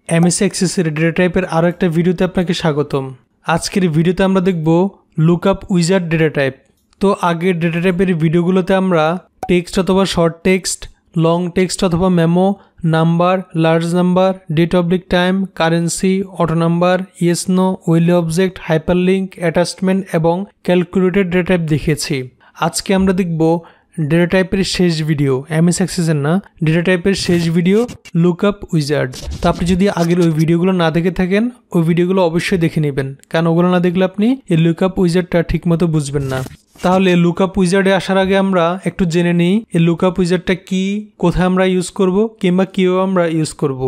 MS এক্সেসের data টাইপের আরও একটা ভিডিওতে আপনাকে স্বাগতম। আজকের ভিডিওতে আমরা দেখব লুকআপ উইজার্ড ডেটা টাইপ। তো আগের ডেটা টাইপের ভিডিওগুলোতে আমরা টেক্সট অথবা শর্ট টেক্সট, লং টেক্সট অথবা memo, number, large number, date oblique time, currency, auto number, yes no, OLE object, hyperlink, attachment এবং ক্যালকুলেটেড ডেটা টাইপ দেখেছি। আজকে আমরা দেখব ডেটা টাইপের শেষ ভিডিও, এমএস এক্সেসের না, ডেটা টাইপের শেষ ভিডিও লুকআপ উইজার্ড। তো আপনি যদি আগের ওই ভিডিওগুলো না দেখে থাকেন, ওই ভিডিওগুলো অবশ্যই দেখে নেবেন, কারণ ওগুলো না দেখলে আপনি এই লুকআপ উইজার্ডটা ঠিকমতো বুঝবেন না। তাহলে লুকআপ উইজার্ডে আসার আগে আমরা একটু জেনে নিই এই লুকআপ উইজার্ডটা কি, কোথায় আমরা ইউজ করব কিংবা কীভাবে আমরা ইউজ করব।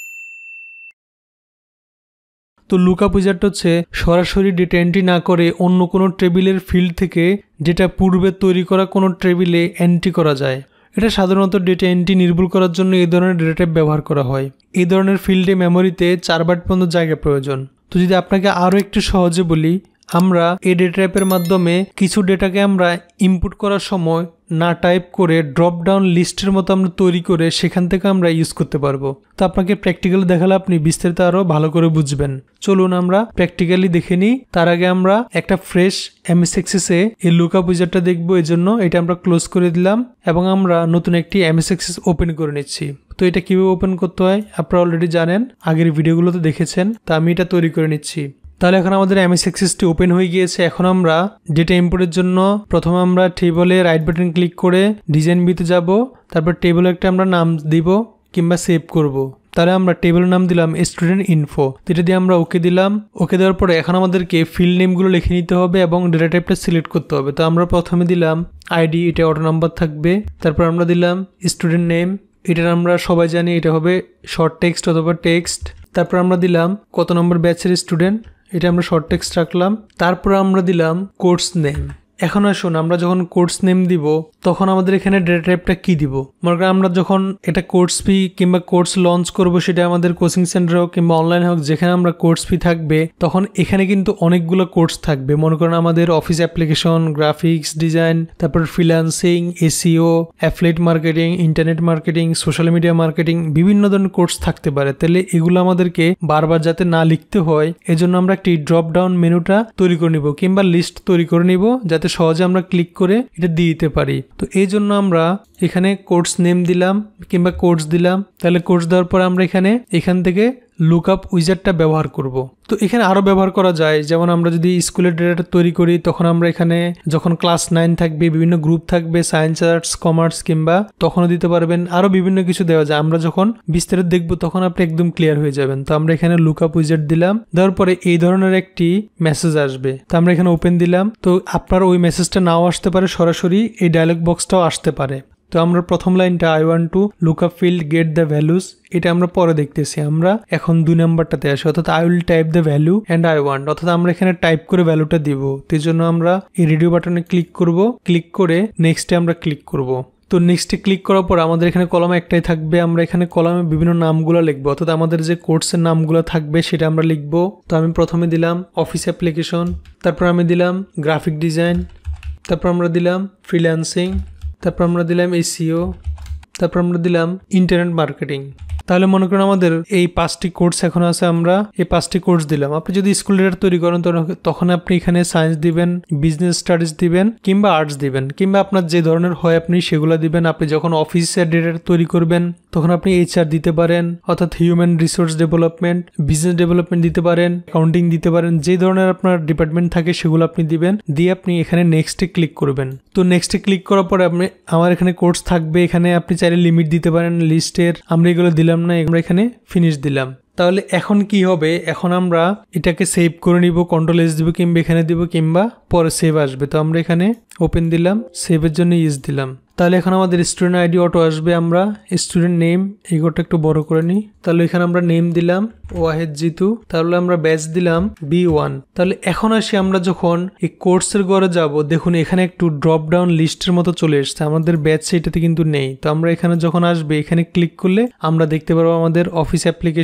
তো লুকআপ উইজার্ড হচ্ছে সরাসরি ডেটা এন্ট্রি না করে অন্য কোনো টেবিলের ফিল্ড থেকে ডেটা পূর্বে তৈরি করা কোনো টেবিলে এন্ট্রি করা যায়। এটা সাধারণত ডেটা এন্ট্রি নির্ভুল করার জন্য এই ধরনের ডেটা টাইপ ব্যবহার করা হয়। এই ধরনের ফিল্ডে মেমোরিতে 4 বাইট পর্যন্ত জায়গা প্রয়োজন। তো যদি আপনাকে আরও একটু সহজে বলি, আমরা এই ডেটা টাইপের মাধ্যমে কিছু ডেটাকে আমরা ইনপুট করার সময় না টাইপ করে ড্রপ ডাউন লিস্টের মতো আমরা তৈরি করে সেখান থেকে আমরা ইউজ করতে পারবো। তো আপনাকে প্র্যাকটিক্যালি দেখালে আপনি বিস্তারিত আরও ভালো করে বুঝবেন। চলুন আমরা প্র্যাকটিক্যালি দেখে নিই। তার আগে আমরা একটা ফ্রেশ এমএস এক্সেসে এই লুকআপ উইজার্ডটা দেখবো, এই জন্য এটা আমরা ক্লোজ করে দিলাম এবং আমরা নতুন একটি এমএস এক্সেস ওপেন করে নিচ্ছি। তো এটা কিভাবে ওপেন করতে হয় আপনারা অলরেডি জানেন, আগের ভিডিওগুলোতে দেখেছেন। তো আমি এটা তৈরি করে নিচ্ছি। তাহলে এখন আমাদের এমএস এক্সেসটি ওপেন হয়ে গিয়েছে। এখন আমরা ডেটা ইম্পোর্টের জন্য প্রথমে আমরা টেবলে রাইট বাটন ক্লিক করে ডিজাইন ভিউতে যাব, তারপর টেবলে একটা আমরা নাম দিব কিংবা সেভ করব। তাহলে আমরা টেবিলের নাম দিলাম স্টুডেন্ট ইনফো। এটা দিয়ে আমরা ওকে দিলাম। ওকে দেওয়ার পরে এখন আমাদেরকে ফিল্ড নেমগুলো লিখে নিতে হবে এবং ডেটা টাইপটা সিলেক্ট করতে হবে। তো আমরা প্রথমে দিলাম আইডি, এটা অটো নাম্বার থাকবে। তারপর আমরা দিলাম স্টুডেন্ট নেম, এটা আমরা সবাই জানি এটা হবে শর্ট টেক্সট অথবা টেক্সট। তারপর আমরা দিলাম কত নম্বর ব্যাচের স্টুডেন্ট, এটা আমরা শর্ট টেক্সট রাখলাম। তারপর আমরা দিলাম কোর্স নেম। এখন আসুন আমরা যখন কোর্স নেম দিব তখন আমাদের এখানে ডেটা টাইপটা কি দিব। মনে করেন আমরা যখন এটা কোর্স ফি কিংবা কোর্স লঞ্চ করব, সেটা আমাদের কোচিং সেন্টার হোক কিংবা অনলাইন হোক, যেখানে আমরা কোর্স ফি থাকবে, তখন এখানে কিন্তু অনেকগুলো কোর্স থাকবে। মনে করেন আমাদের অফিস অ্যাপ্লিকেশন, গ্রাফিক্স ডিজাইন, তারপর freelancing, SEO, affiliate marketing, internet marketing, social media marketing, বিভিন্ন ধরনের কোর্স থাকতে পারে। তাহলে এগুলো আমাদেরকে বারবার যাতে না লিখতে হয়, এজন্য আমরা একটি ড্রপ ডাউন মেনুটা তৈরি করে নিব কিংবা লিস্ট তৈরি করে নিব, যাতে সহজে আমরা ক্লিক করে এটা দিয়ে দিতে পারি। তো এই জন্য আমরা এখানে কোর্স নেম দিলাম কিংবা কোর্স দিলাম। তাহলে কোর্স দেওয়ার পর আমরা এখান থেকে লুকআপ উইজার্ডটা ব্যবহার করব। তো এখানে আরো ব্যবহার করা যায়, যেমন আমরা যদি স্কুলের ডেটাটা তৈরি করি তখন আমরা এখানে যখন ক্লাস 9 থাকবে, বিভিন্ন গ্রুপ থাকবে, সায়েন্স, আর্টস, কমার্স, কিংবা তখনও দিতে পারবেন। আরো বিভিন্ন কিছু দেওয়া যায়। আমরা যখন বিস্তারিত দেখবো তখন আপনি একদম ক্লিয়ার হয়ে যাবেন। তো আমরা এখানে লুকআপ উইজার্ড দিলাম, দেওয়ার পরে এই ধরনের একটি মেসেজ আসবে। তো আমরা এখানে ওপেন দিলাম। তো আপনার ওই মেসেজটা নাও আসতে পারে, সরাসরি এই ডায়লগ বক্সটাও আসতে পারে। তো আমরা প্রথম লাইনটা I want to lookup field get the values, এটা আমরা পরে দেখতেছি। আমরা এখন 2 নাম্বারটাতে আসি, অর্থাৎ I will type the value and I want, অর্থাৎ আমরা এখানে টাইপ করে ভ্যালুটা দিব। এই জন্য আমরা এই রেডিও বাটনে ক্লিক করব, ক্লিক করে নেক্সটে আমরা ক্লিক করব। তো নেক্সটে ক্লিক করার পর আমাদের এখানে কলাম একটাই থাকবে। আমরা এখানে কলামে বিভিন্ন নামগুলো লিখবো, অর্থাৎ আমাদের যে কোর্সের নামগুলো থাকবে সেটা আমরা লিখবো। তো আমি প্রথমে দিলাম অফিস অ্যাপ্লিকেশন, তারপর আমি দিলাম গ্রাফিক ডিজাইন, তারপর আমরা দিলাম ফ্রিল্যান্সিং, তারপর আমরা দিলাম এসইও, তারপর আমরা দিলাম ইন্টারনেট মার্কেটিং। তাহলে মনে করেন আমাদের এই 5টি কোর্স এখন আছে, আমরা এই 5টি কোর্স দিলাম। আপনি যদি স্কুল ডেটা তৈরি করেন তখন আপনি এখানে সায়েন্স দিবেন, বিজনেস স্টাডিজ দিবেন কিংবা আর্টস দিবেন, কিংবা আপনার যে ধরনের হয় আপনি সেগুলো দিবেন। আপনি যখন অফিসের ডেটা তৈরি করবেন তখন আপনি এইচআর দিতে পারেন, অর্থাৎ human resource development, business development দিতে পারেন, অ্যাকাউন্টিং দিতে পারেন। যে ধরনের আপনার ডিপার্টমেন্ট থাকে সেগুলো আপনি দিবেন, দিয়ে আপনি এখানে নেক্সটে ক্লিক করবেন। তো নেক্সটে ক্লিক করার পরে আমার এখানে কোর্স থাকবে, এখানে আপনি চাইলে লিমিট দিতে পারেন লিস্টের। আমরা এগুলো দিলাম না, আমরা এখানে ফিনিশ দিলাম। তাহলে এখন কি হবে, এখন আমরা এটাকে সেভ করে নিব, কন্ট্রোল-S দিব কিংবা এখানে দিব কিংবা পরে সেভ আসবে। তো আমরা এখানে ওপেন দিলাম, সেভের জন্য ইউজ দিলাম। তাহলে এখন আমাদের স্টুডেন্ট আইডি অটো আসবে। আমরা স্টুডেন্ট নেম এই ঘরটা একটু বড় করে নিই। তাহলে এখানে আমরা নেম দিলাম ওয়াহেদ জিতু, তাহলে আমরা ব্যাচ দিলাম B1। তাহলে এখন আসি আমরা যখন এই কোর্সের ঘরে যাব, দেখুন এখানে একটু ড্রপ ডাউন লিস্টের মতো চলে এসছে, আমাদের ব্যাচ এটাতে কিন্তু নেই। তো আমরা এখানে যখন আসবে এখানে ক্লিক করলে আমরা দেখতে পারবো আমাদের অফিস অ্যাপ্লিকেশন,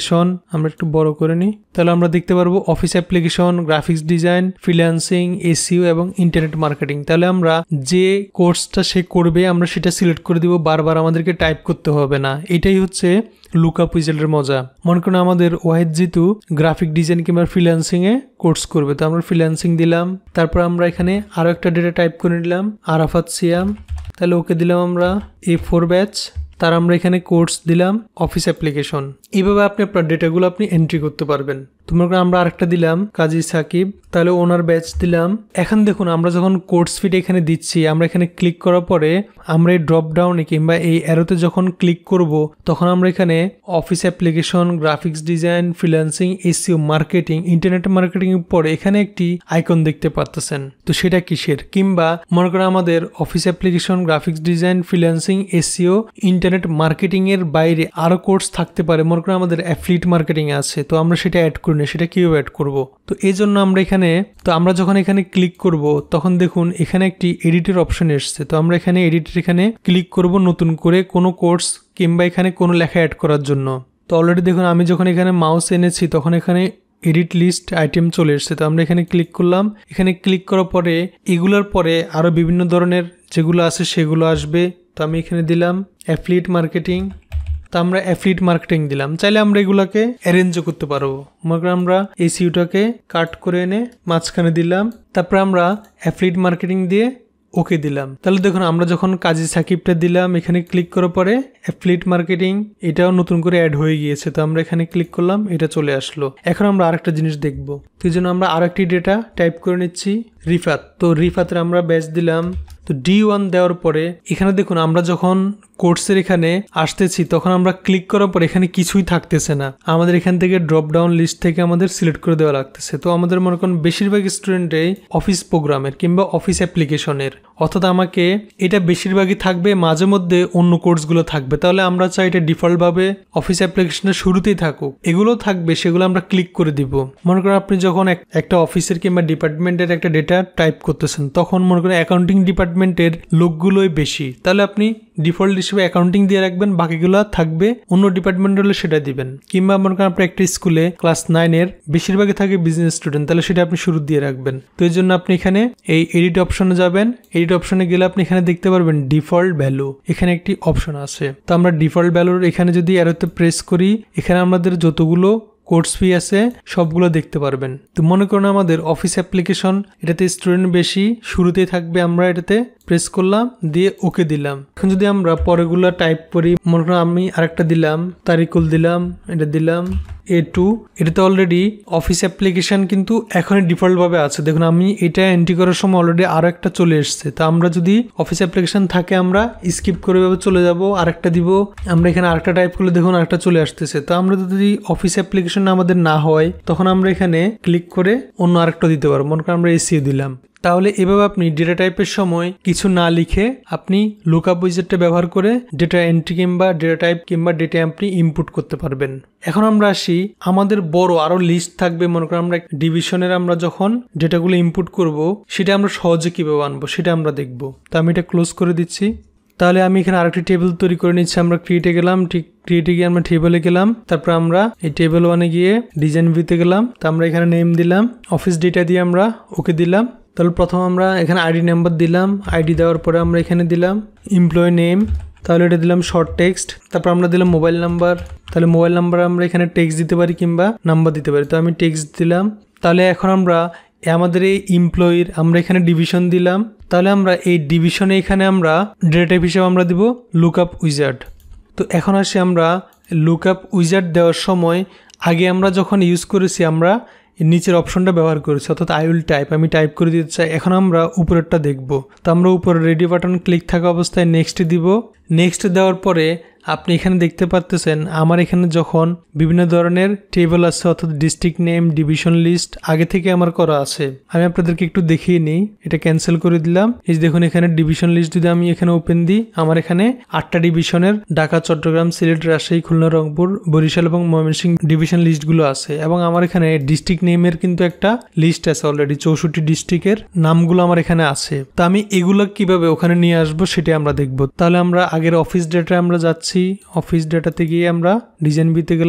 আমরা একটু বড় করে নিই। তাহলে আমরা দেখতে পারবো office application, graphics design, freelancing, SEO এবং ইন্টারনেট মার্কেটিং। তাহলে আমরা যে কোর্সটা সে করবে আমরা সেটা সিলেক্ট করে দিব, বারবার আমাদেরকে টাইপ করতে হবে না। এটাই হচ্ছে লুকআপ উইজার্ডের মজা। মনে করুন আমাদের ওয়াহিদ জিতু গ্রাফিক ডিজাইন কিংবা ফ্রিল্যান্সিং এ কোর্স করবে, তো আমরা ফ্রিল্যান্সিং দিলাম। তারপর আমরা এখানে আরো একটা ডেটা টাইপ করে নিলাম, আরাফাত সিয়াম। তাহলে ওকে দিলাম আমরা A4 ব্যাচ। তার আমরা এখানে কোর্স দিলাম অফিস অ্যাপ্লিকেশন। এইভাবে আপনি আপনার ডেটাগুলো আপনি এন্ট্রি করতে পারবেন। তোমার আমরা আরেকটা দিলাম কাজী সাকিব, তাহলে ওনার ব্যাচ দিলাম। এখন দেখুন আমরা যখন কোর্স ফিট এখানে দিচ্ছি, আমরা এখানে ক্লিক করার পরে আমরা এই ড্রপ ডাউনে কিংবা এই অ্যারোতে যখন ক্লিক করব তখন আমরা এখানে office application, graphics design, freelancing, SEO, marketing, internet marketing এর পরে এখানে একটি আইকন দেখতে পাচ্ছেন। তো সেটা কিসের? কিংবা মনে করেন আমাদের office application, graphics design, freelancing, SEO, internet marketing এর বাইরে আরো কোর্স থাকতে পারে। মনে করেন আমাদের অ্যাফিলিয়েট মার্কেটিং আছে, তো আমরা সেটা অ্যাড করি না, সেটা কিভাবে অ্যাড করব? তো এই জন্য আমরা এখানে আমরা যখন এখানে ক্লিক করব তখন দেখুন এখানে একটি এডিটের অপশন এসছে। তো আমরা এখানে এডিটের এখানে ক্লিক করব নতুন করে কোনো কোর্স কিংবা এখানে কোনো লেখা অ্যাড করার জন্য। তো অলরেডি দেখুন আমি যখন এখানে মাউস এনেছি তখন এখানে এডিট লিস্ট আইটেম চলে এসছে। তো আমরা এখানে ক্লিক করলাম। এখানে ক্লিক করার পরে এগুলোর পরে আরো বিভিন্ন ধরনের যেগুলো আছে সেগুলো আসবে। তো আমি এখানে দিলাম অ্যাফিলিয়েট মার্কেটিং। তো আমরা অ্যাফিলিয়েট মার্কেটিং দিলাম। চাইলে আমরা এগুলাকে অ্যারেঞ্জও করতে পারবো। মনে করেন আমরা এসইওটাকে কাট করে এনে মাঝখানে দিলাম। তারপর আমরা অ্যাফিলিয়েট মার্কেটিং দিয়ে ওকে দিলাম। তাহলে দেখুন আমরা যখন কাজী সাকিবটা দিলাম এখানে ক্লিক করার পরে অ্যাফিলিয়েট মার্কেটিং এটাও নতুন করে অ্যাড হয়ে গিয়েছে। তো আমরা এখানে ক্লিক করলাম, এটা চলে আসলো। এখন আমরা আরেকটা জিনিস দেখব। তো এই জন্য আমরা আরেকটি ডেটা টাইপ করে নিচ্ছি, রিফাত। তো রিফাতের আমরা ব্যাচ দিলাম। তো D1 দেওয়ার পরে এখানে দেখুন আমরা যখন কোর্সের এখানে আসতেছি তখন আমরা ক্লিক করার পর এখানে কিছুই থাকতেছে না। আমাদের এখান থেকে ড্রপ ডাউন লিস্ট থেকে আমাদের সিলেক্ট করে দেওয়া লাগতেছে। তো আমাদের মনে করেন বেশিরভাগ স্টুডেন্টে অফিস প্রোগ্রামের কিংবা অফিস অ্যাপ্লিকেশনের, অর্থাৎ আমাকে এটা বেশিরভাগই থাকবে, মাঝে মধ্যে অন্য কোর্সগুলো থাকবে। তাহলে আমরা চাই এটা ডিফল্টভাবে অফিস অ্যাপ্লিকেশনের শুরুতেই থাকুক, এগুলো থাকবে, সেগুলো আমরা ক্লিক করে দিব। মনে করেন আপনি যখন একটা অফিসের কিংবা ডিপার্টমেন্টের একটা ডেটা টাইপ করতেছেন তখন মনে করেন অ্যাকাউন্টিং ডিপার্টমেন্টের লোকগুলোই বেশি, তাহলে আপনি ডিফল্ট হিসেবে অ্যাকাউন্টিং দিয়ে রাখবেন, বাকিগুলো থাকবে অন্য ডিপার্টমেন্ট হলে সেটা দিবেন। কিংবা মনে করেন আপনার একটা স্কুলে ক্লাস 9 এর বেশিরভাগই থাকে বিজনেস স্টুডেন্ট, তাহলে সেটা আপনি শুরু দিয়ে রাখবেন। তো এই জন্য আপনি এখানে এই এডিট অপশনে যাবেন। এডিট অপশনে গেলে আপনি এখানে দেখতে পারবেন ডিফল্ট ভ্যালু, এখানে একটি অপশন আছে। তো আমরা ডিফল্ট ভ্যালুর এখানে যদি অ্যারোতে প্রেস করি এখানে আমাদের যতগুলো কোর্স ফি আছে সবগুলো দেখতে পারবেন। তো মনে করুন আমাদের অফিস অ্যাপ্লিকেশন, এটাতে স্টুডেন্ট বেশি, শুরুতেই থাকবে, আমরা এটাতে প্রেস করলাম, দিয়ে ওকে দিলাম। এখন যদি আমরা পরেগুলো টাইপ করি, মনে করুন আমি আরেকটা দিলাম, তারিকুল দিলাম, এটা দিলাম A2। এটাতে অলরেডি অফিস অ্যাপ্লিকেশন কিন্তু এখনই ডিফল্ট ভাবে আছে। দেখুন আমি এটা এন্ট্রি করার সময় অলরেডি আরো একটা চলে এসছে। তো আমরা যদি অফিস অ্যাপ্লিকেশন থাকে আমরা স্কিপ করে চলে যাব, আরেকটা দিব। আমরা এখানে আরেকটা টাইপ করলে দেখুন আরেকটা চলে আসতেছে। তো আমরা যদি অফিস অ্যাপ্লিকেশন আমাদের না হয় তখন আমরা এখানে ক্লিক করে অন্য আরেকটা দিতে পারবো। মনে করেন আমরা এসইও দিলাম। তাহলে এভাবে আপনি ডেটা টাইপের সময় কিছু না লিখে আপনি লুকআপ উইজার্ডটা ব্যবহার করে ডেটা এন্ট্রি কিংবা ডেটা টাইপ কিংবা ডেটা আপনি ইনপুট করতে পারবেন। এখন আমরা আসি, আমাদের বড় আরো লিস্ট থাকবে। মনে করেন আমরা ডিভিশনের আমরা যখন ডেটাগুলো ইনপুট করব সেটা আমরা সহজে কিভাবে আনবো সেটা আমরা দেখব। তো আমি এটা ক্লোজ করে দিচ্ছি। তাহলে আমি এখানে আরেকটি টেবিল তৈরি করে নিচ্ছি। আমরা ক্রিয়েটে গেলাম, ঠিক ক্রিয়েটে গিয়ে আমরা টেবিলে গেলাম। তারপর আমরা এই টেবিল 1-এ গিয়ে ডিজাইন ভিউতে গেলাম। তো আমরা এখানে নেম দিলাম, অফিস ডেটা দিয়ে আমরা ওকে দিলাম। তাহলে প্রথম আমরা এখানে আইডি নাম্বার দিলাম, আইডি দেওয়ার পরে আমরা এখানে দিলাম এমপ্লয়ি নেম, তাহলে এটা দিলাম শর্ট টেক্সট। তারপর আমরা দিলাম মোবাইল নাম্বার, তাহলে মোবাইল নাম্বার আমরা এখানে টেক্সট দিতে পারি কিংবা নাম্বার দিতে পারি। তো আমি টেক্সট দিলাম। তাহলে এখন আমরা আমাদের এই এমপ্লয়ির আমরা এখানে ডিভিশন দিলাম। তাহলে আমরা এই ডিভিশনে এখানে আমরা ডেটা টাইপ হিসেবে আমরা দিব লুকআপ উইজার্ড। তো এখন আসি আমরা লুকআপ উইজার্ড দেওয়ার সময় আগে আমরা যখন ইউজ করেছি আমরা নিচের অপশনটা ব্যবহার করেছি, অর্থাৎ আই উইল টাইপ, আমি টাইপ করে দিতে চাই। এখন আমরা উপরেরটা দেখব। তো আমরা উপরে রেডি বাটন ক্লিক থাকা অবস্থায় নেক্সট দিব। নেক্সট দেওয়ার পরে আপনি এখানে দেখতে পাচ্ছেন আমার এখানে যখন বিভিন্ন ধরনের টেবিল আছে, অর্থাৎ ডিস্ট্রিক্ট নেম, ডিভিশন লিস্ট আগে থেকে আমার করা আছে। আমি আপনাদেরকে একটু দেখিয়ে নিই, এটা ক্যান্সেল করে দিলাম। এই দেখুন এখানে ডিভিশন লিস্ট যদি আমি এখানে ওপেন দিই, আমার এখানে 8টা ডিভিশনের ঢাকা, চট্টগ্রাম, সিলেট, রাজশাহী, খুলনা, রংপুর, বরিশাল এবং ময়মনসিংহ ডিভিশন লিস্টগুলো আছে। এবং আমার এখানে ডিস্ট্রিক্ট নেমের কিন্তু একটা লিস্ট আছে অলরেডি, 64 ডিস্ট্রিক্টের নামগুলো আমার এখানে আছে। তো আমি এগুলো কিভাবে ওখানে নিয়ে আসবো সেটা আমরা দেখবো। তাহলে আমরা আগের অফিস ডেটা আমরা যাচ্ছি, অফিস ডেটাতে গিয়ে আমরা ডিজাইন ভিউতে গেলাম।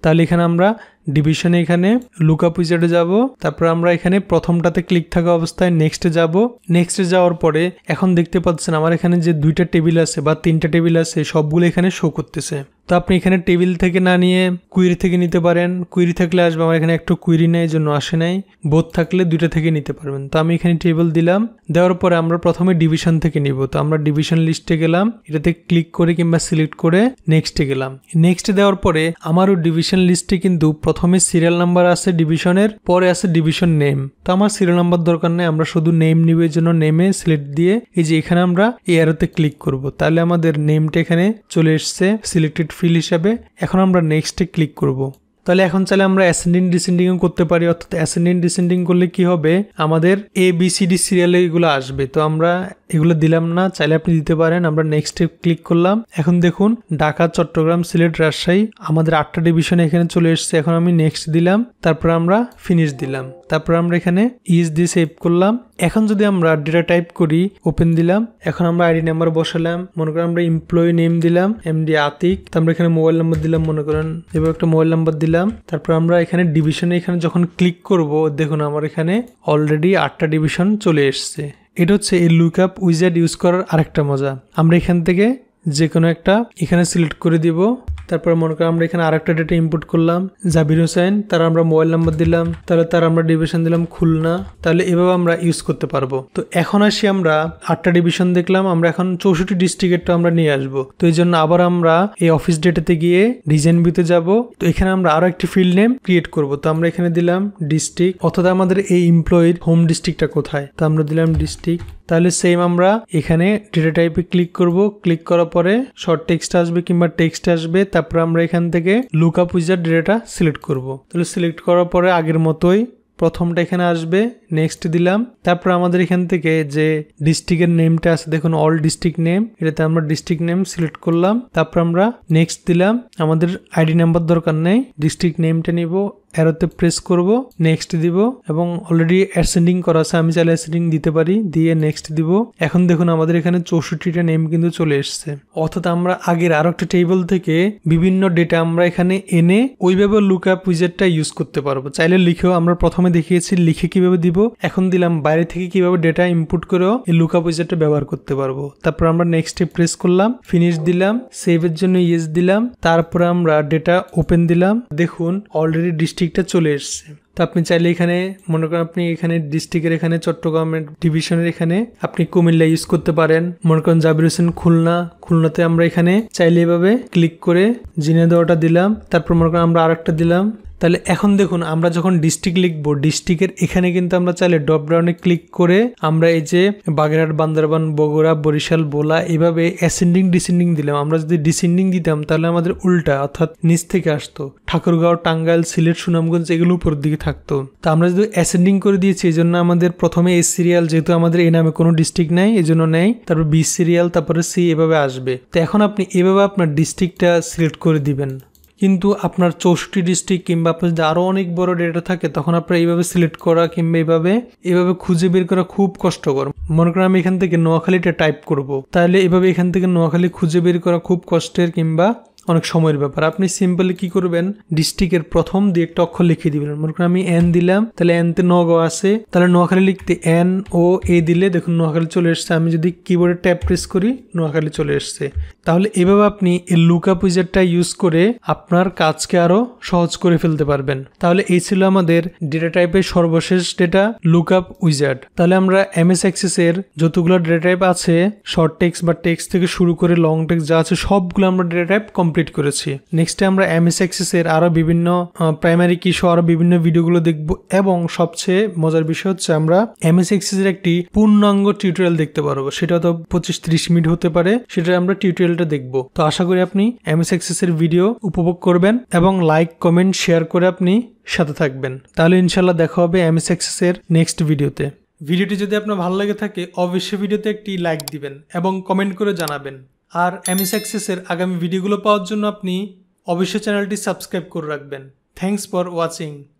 তাহলে এখানে আমরা ডিভিশনে এখানে লুকআপ উইজার্ডে যাব, তারপর আমরা এখানে প্রথমটাতে ক্লিক থাকা অবস্থায় নেক্সটে যাব। নেক্সটে যাওয়ার পরে এখন দেখতে পাচ্ছেন আমার এখানে যে 2টা টেবিল আছে বা 3টা টেবিল আছে সবগুলো এখানে শো করতেছে। তো আপনি এখানে টেবিল থেকে না নিয়ে কুইরি থেকে নিতে পারেন। কুইরি থাকলে আসবে, আমার এখানে একটু কুইরি নেই জন্য আসে নাই। বোথ থাকলে 2টা থেকে নিতে পারবেন। তো আমি এখানে টেবিল দিলাম, দেওয়ার পরে আমরা প্রথমে ডিভিশন থেকে নিব। তো আমরা ডিভিশন লিস্টে গেলাম, এটাতে ক্লিক করে কিংবা সিলেক্ট করে নেক্সটে গেলাম। নেক্সটে দেওয়ার পরে আমারও ডিভিশন লিস্টে কিন্তু প্রথমে সিরিয়াল নাম্বার আছে ডিভিশনের, পরে আছে ডিভিশন নেম। তো আমার সিরিয়াল নাম্বার দরকার নেই, আমরা শুধু নেম নিব। এর জন্য নেমে সিলেক্ট দিয়ে এই যে এখানে আমরা এই অ্যারোতে ক্লিক করব। তাহলে আমাদের নেমটা এখানে চলে এসছে সিলেক্টেড ফিল্ড হিসাবে। এখন আমরা নেক্সটে ক্লিক করব। তাহলে এখন চাইলে আমরা অ্যাসেন্ডিং ডিসেন্ডিং করতে পারি। অর্থাৎ অ্যাসেন্ডিং ডিসেন্ডিং করলে কি হবে, আমাদের ABCD সিরিয়ালে এগুলো আসবে। তো আমরা এগুলো দিলাম না, চাইলে আপনি দিতে পারেন। আমরা নেক্সটে ক্লিক করলাম। এখন দেখুন ঢাকা, চট্টগ্রাম, সিলেট, রাজশাহী আমাদের 8টা ডিভিশন এখানে চলে এসেছে। এখন আমি নেক্সট দিলাম, তারপর আমরা ফিনিশ দিলাম, তারপর আমরা এখানে ইজ দিয়ে সেভ করলাম। এখন যদি আমরা ডেটা টাইপ করি, ওপেন দিলাম। এখন আমরা আইডি নাম্বার বসালাম, মনে করেন আমরা এমপ্লয়ি নেম দিলাম MD আতিক। তো আমরা এখানে মোবাইল নাম্বার দিলাম, মনে করেন এবার একটা মোবাইল নাম্বার দিলাম। তারপর আমরা এখানে ডিভিশনে এখানে যখন ক্লিক করব, দেখুন আমার এখানে অলরেডি 8টা ডিভিশন চলে এসছে। এটা হচ্ছে এই লুকআপ উইজার্ড ইউজ করার আরেকটা মজা। আমরা এখান থেকে যে কোনো একটা এখানে সিলেক্ট করে দিব। তারপর মনে করেন আমরা এখানে আরেকটা ডেটা ইনপুট করলাম, জাবির হোসেন, তার আমরা মোবাইল নাম্বার দিলাম, তাহলে তার আমরা ডিভিশন দিলাম খুলনা। তাহলে এভাবে আমরা ইউজ করতে পারবো। তো এখন আসি আমরা 8টা ডিভিশন দেখলাম, আমরা এখন 64 ডিস্ট্রিক্টেরটা আমরা নিয়ে আসবো। তো এই জন্য আবার আমরা এই অফিস ডেটাতে গিয়ে ডিজাইন ভিউতে যাব। তো এখানে আমরা আরো একটি ফিল্ড নেম ক্রিয়েট করব। তো আমরা এখানে দিলাম ডিস্ট্রিক্ট, অর্থাৎ আমাদের এই এমপ্লয়ির হোম ডিস্ট্রিক্টটা কোথায়। তো আমরা দিলাম ডিস্ট্রিক্ট। তাহলে সেম আমরা এখানে ডেটা টাইপে ক্লিক করব। ক্লিক করার পরে শর্ট টেক্সট আসবে কিংবা টেক্সট আসবে। তারপর আমরা এখান থেকে লুকআপ উইজার্ড ডেটাটা সিলেক্ট করব। তাহলে সিলেক্ট করার পরে আগের মতোই প্রথমটা এখানে আসবে, নেক্সট দিলাম। তারপর আমাদের এখান থেকে যে ডিস্ট্রিক্টের নেমটা আছে, দেখুন অল ডিস্ট্রিক্ট নেম, এটাতে আমরা ডিস্ট্রিক্ট নেম সিলেক্ট করলাম। তারপর আমরা নেক্সট দিলাম। আমাদের আইডি নাম্বার দরকার নেই, ডিস্ট্রিক্ট নেমটা নিব, অ্যারোতে প্রেস করব, নেক্সট দিব। এবং অলরেডি অ্যাসেন্ডিং করা আছে, আমি চাইলে অ্যাসেন্ডিং দিতে পারি, দিয়ে নেক্সট দিব। এখন দেখুন আমাদের এখানে 64টা নেম কিন্তু চলে এসছে। অর্থাৎ আমরা আগের আরো একটা টেবিল থেকে বিভিন্ন ডেটা আমরা এখানে এনে ওইভাবে লুকআপ উইজার্ডটা ইউজ করতে পারবো। চাইলে লিখেও, আমরা প্রথমে দেখিয়েছি লিখে কিভাবে দিব, এখন দিলাম বাইরে থেকে কিভাবে ডেটা ইনপুট করেও এই লুকআপ উইজার্ডটা ব্যবহার করতে পারবো। তারপর আমরা নেক্সটে প্রেস করলাম, ফিনিশ দিলাম, সেভের জন্য ইয়েস দিলাম। তারপর আমরা ডেটা ওপেন দিলাম। দেখুন অলরেডি ডিস্ট্রিক্টটা চলে এসছে। তো আপনি চাইলে এখানে মনে করেন আপনি এখানে ডিস্ট্রিক্টের এখানে চট্টগ্রামের ডিভিশনের এখানে আপনি কুমিল্লা ইউজ করতে পারেন। মনে করেন জাবির হোসেন খুলনা, খুলনাতে আমরা এখানে চাইলে এভাবে ক্লিক করে ঝিনাইদহটা দিলাম। তারপর মনে করেন আমরা আরেকটা দিলাম। তাহলে এখন দেখুন আমরা যখন ডিস্ট্রিক্ট লিখবো, ডিস্ট্রিক্টের এখানে কিন্তু আমরা চাইলে ড্রপ ডাউনে ক্লিক করে আমরা এই যে বাগেরহাট, বান্দরবান, বগুড়া, বরিশাল, ভোলা এভাবে অ্যাসেন্ডিং ডিসেন্ডিং দিলাম। আমরা যদি ডিসেন্ডিং দিতাম তাহলে আমাদের উল্টা, অর্থাৎ নিচ থেকে আসতো। ঠাকুরগাঁও, টাঙ্গাইল, সিলেট, সুনামগঞ্জ এগুলো উপর দিকে থাকতো। তো আমরা যদি অ্যাসেন্ডিং করে দিয়েছি, এই জন্য আমাদের প্রথমে এ সিরিয়াল, যেহেতু আমাদের এই নামে কোনো ডিস্ট্রিক্ট নেই এই জন্য নেই, তারপর বি সিরিয়াল, তারপরে সি এভাবে আসবে। তো এখন আপনি এভাবে আপনার ডিস্ট্রিক্টটা সিলেক্ট করে দিবেন। কিন্তু আপনার 64 ডিস্ট্রিক্ট কিংবা আপনার যদি আরো অনেক বড় ডেটা থাকে, তখন আপনার এইভাবে সিলেক্ট করা কিংবা এভাবে খুঁজে বের করা খুব কষ্টকর। মনে করেন আমি এখান থেকে নোয়াখালীটা টাইপ করব, তাহলে এভাবে এখান থেকে নোয়াখালী খুঁজে বের করা খুব কষ্টের কিংবা অনেক সময়ের ব্যাপার। আপনি সিম্পলি কি করবেন, ডিস্ট্রিক্টের প্রথম দিয়ে একটা অক্ষর লিখে দিবেন। মনে করেন আমি এন দিলাম, তাহলে এনতে নগাঁও আছে, তাহলে নোয়াখালী লিখতে এন ও এ দিলে দেখুন নোয়াখালী চলে এসছে। আমি যদি কিবোর্ডে ট্যাপ প্রেস করি নোয়াখালী চলে এসছে। তাহলে এভাবে আপনি এই লুকআপ উইজার্ডটা ইউজ করে আপনার কাজকে আরো সহজ করে ফেলতে পারবেন। তাহলে এই ছিল আমাদের ডেটা টাইপের সর্বশেষ ডেটা লুকআপ উইজার্ড। তাহলে আমরা এমএস অ্যাক্সেস এর যতগুলো ডেটা টাইপ আছে, শর্ট টেক্সট বা টেক্সট থেকে শুরু করে লং টেক্সট যা আছে সবগুলো আমরা ডেটা টাইপ কমপ্লিট করেছি। নেক্সটে আমরা এমএস অ্যাক্সেস এর আরো বিভিন্ন প্রাইমারি কি সহ আরো বিভিন্ন ভিডিওগুলো দেখব। এবং সবচেয়ে মজার বিষয় হচ্ছে আমরা এমএস অ্যাক্সেস এর একটি পূর্ণাঙ্গ টিউটোরিয়াল দেখতে পারবো। সেটা তো 25-30 মিনিট হতে পারে, সেটা আমরা টিউটোরিয়ালটা দেখব। তো আশা করি আপনি এমএস অ্যাক্সেস এর ভিডিও উপভোগ করবেন এবং লাইক, কমেন্ট, শেয়ার করে আপনি সাথে থাকবেন। তাহলে ইনশাল্লাহ দেখা হবে এমএস অ্যাক্সেস এর নেক্সট ভিডিওতে। ভিডিওটি যদি আপনার ভালো লাগে থাকে অবশ্যই ভিডিওতে একটি লাইক দিবেন এবং কমেন্ট করে জানাবেন। আর এমএস অ্যাক্সেস এর আগামী ভিডিওগুলো পাওয়ার জন্য আপনি অবশ্যই চ্যানেলটি সাবস্ক্রাইব করে রাখবেন। Thanks for watching.